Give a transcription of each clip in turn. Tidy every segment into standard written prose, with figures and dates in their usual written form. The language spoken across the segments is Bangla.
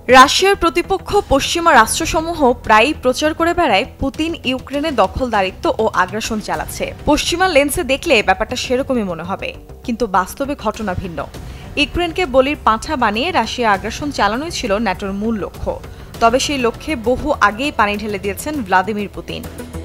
রাশিয়ার প্রতিপক্ষ পশ্চিমা রাষ্ট্রসমূহ প্রায়ই প্রচার করে বেড়ায় পুতিন ইউক্রেনে দখলদারিত্ব ও আগ্রাসন চালাচ্ছে। পশ্চিমা লেন্সে দেখলে ব্যাপারটা সেরকমই মনে হবে, কিন্তু বাস্তবে ঘটনা ভিন্ন। ইউক্রেনকে বলির পাঁঠা বানিয়ে রাশিয়া আগ্রাসন চালানোই ছিল ন্যাটোর মূল লক্ষ্য। তবে সেই লক্ষ্যে বহু আগেই পানি ঢেলে দিয়েছেন ভ্লাদিমির পুতিন।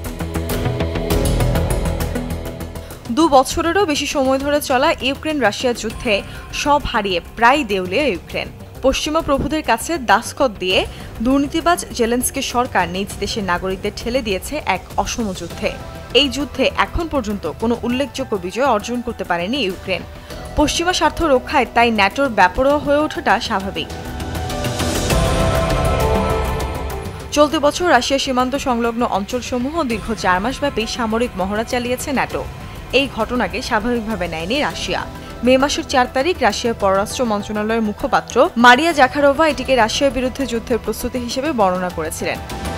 2 বছরেরও বেশি সময় ধরে চলা ইউক্রেন রাশিয়া যুদ্ধে সব হারিয়ে প্রায় দেউলিয়া ইউক্রেন। পশ্চিমা প্রভুদের কাছে দাসখত দিয়ে দুর্নীতিবাজ জেলেনস্কি সরকার নিজ দেশের নাগরিকদের ঠেলে দিয়েছে এক অসম যুদ্ধে। এই যুদ্ধে এখন পর্যন্ত কোনো উল্লেখযোগ্য বিজয় অর্জন করতে পারেনি ইউক্রেন। পশ্চিমা স্বার্থ রক্ষায় তাই ন্যাটোর বেপরোয়া হয়ে ওঠাটা স্বাভাবিক। চলতি বছর রাশিয়া সীমান্ত সংলগ্ন অঞ্চলসমূহ দীর্ঘ 4 মাসব্যাপী সামরিক মহড়া চালিয়েছে ন্যাটো। এই ঘটনাকে স্বাভাবিকভাবে নেয়নি রাশিয়া। মে মাসের 4 তারিখ রাশিয়ার পররাষ্ট্র মন্ত্রণালয়ের মুখপাত্র মারিয়া জাখারোভা এটিকে রাশিয়ার বিরুদ্ধে যুদ্ধের প্রস্তুতি হিসেবে বর্ণনা করেছিলেন।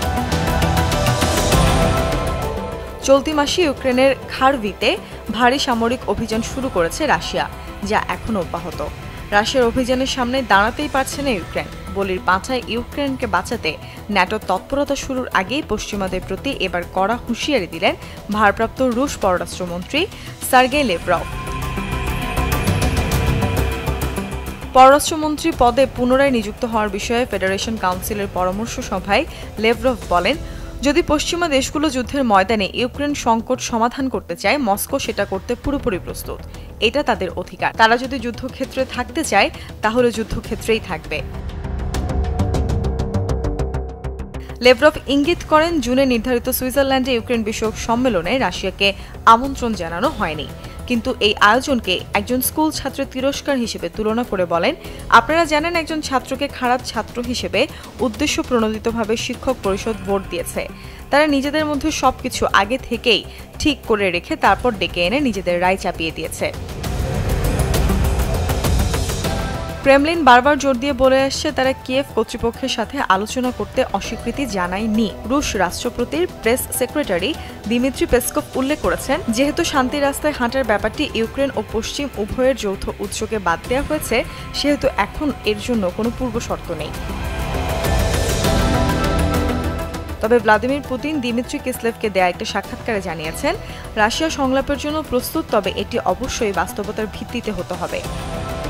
চলতি মাসে ইউক্রেনের খারভিতে ভারী সামরিক অভিযান শুরু করেছে রাশিয়া, যা এখনও অব্যাহত। রাশিয়ার অভিযানের সামনে দাঁড়াতেই পারছে না ইউক্রেন। বলির পাঁঠায় ইউক্রেনকে বাঁচাতে ন্যাটোর তৎপরতা শুরুর আগেই পশ্চিমাদের প্রতি এবার কড়া হুঁশিয়ারি দিলেন ভারপ্রাপ্ত রুশ পররাষ্ট্রমন্ত্রী সার্গেই লেভরভ। পররাষ্ট্রমন্ত্রী পদে পুনরায় নিযুক্ত হওয়ার বিষয়ে ফেডারেশন কাউন্সিলের পরামর্শ সভায় লেভরভ বলেন, যদি পশ্চিমা দেশগুলো যুদ্ধের ময়দানে ইউক্রেন সংকট সমাধান করতে চায়, মস্কো সেটা করতে পুরোপুরি প্রস্তুত। এটা তাদের অধিকার। তারা যদি যুদ্ধক্ষেত্রে থাকতে চায়, তাহলে যুদ্ধক্ষেত্রেই থাকবে। লেভরভ ইঙ্গিত করেন, জুনে নির্ধারিত সুইজারল্যান্ডে ইউক্রেন বিষয়ক সম্মেলনে রাশিয়াকে আমন্ত্রণ জানানো হয়নি, কিন্তু এই আয়োজনকে একজন স্কুল ছাত্রের তিরস্কার হিসেবে তুলনা করে বলেন, আপনারা জানেন একজন ছাত্রকে খারাপ ছাত্র হিসেবে উদ্দেশ্য প্রণোদিতভাবে শিক্ষক পরিষদ ভোট দিয়েছে। তারা নিজেদের মধ্যে সবকিছু আগে থেকেই ঠিক করে রেখে তারপর ডেকে এনে নিজেদের রায় চাপিয়ে দিয়েছে। ক্রেমলিন বারবার জোর দিয়ে বলে আসছে, তারা কিয়েভ কর্তৃপক্ষের সাথে আলোচনা করতে অস্বীকৃতি জানায়নি। রুশ রাষ্ট্রপতির প্রেস সেক্রেটারি দিমিত্রি পেসকভ উল্লেখ করেছেন, যেহেতু শান্তি রাস্তায় হাঁটার ব্যাপারটি ইউক্রেন ও পশ্চিম উভয়ের যৌথ উদ্যোগে বাদ দেওয়া হয়েছে, সেহেতু এখন এর জন্য কোনো পূর্ব শর্ত নেই। তবে ভ্লাদিমির পুতিন দিমিত্রি কিসলেভকে দেয়া একটা সাক্ষাৎকারে জানিয়েছেন, রাশিয়া সংলাপের জন্য প্রস্তুত, তবে এটি অবশ্যই বাস্তবতার ভিত্তিতে হতে হবে।